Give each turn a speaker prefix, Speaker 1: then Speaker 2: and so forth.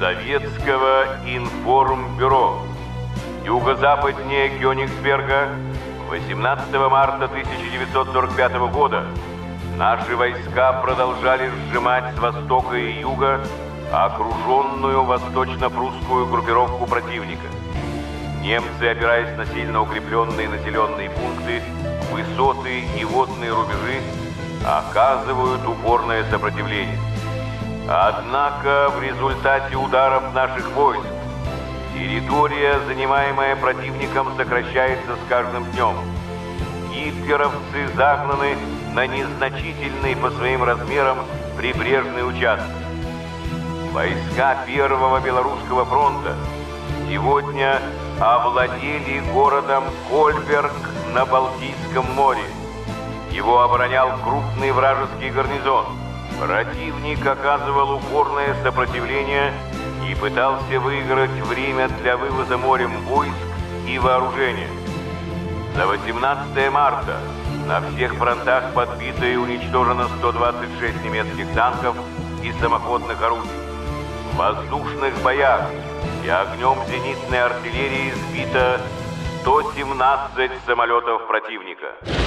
Speaker 1: Советского информбюро. Юго-западнее Кёнигсберга 18 марта 1945 года наши войска продолжали сжимать с востока и юга окруженную восточно-прусскую группировку противника. Немцы, опираясь на сильно укрепленные населенные пункты, высоты и водные рубежи, оказывают упорное сопротивление. Однако в результате ударов наших войск территория, занимаемая противником, сокращается с каждым днем. Гитлеровцы загнаны на незначительный по своим размерам прибрежный участок. Войска Первого Белорусского фронта сегодня овладели городом Кольберг на Балтийском море. Его оборонял крупный вражеский гарнизон. Противник оказывал упорное сопротивление и пытался выиграть время для вывоза морем войск и вооружения. За 18 марта на всех фронтах подбито и уничтожено 126 немецких танков и самоходных орудий. В воздушных боях и огнем зенитной артиллерии сбито 117 самолетов противника.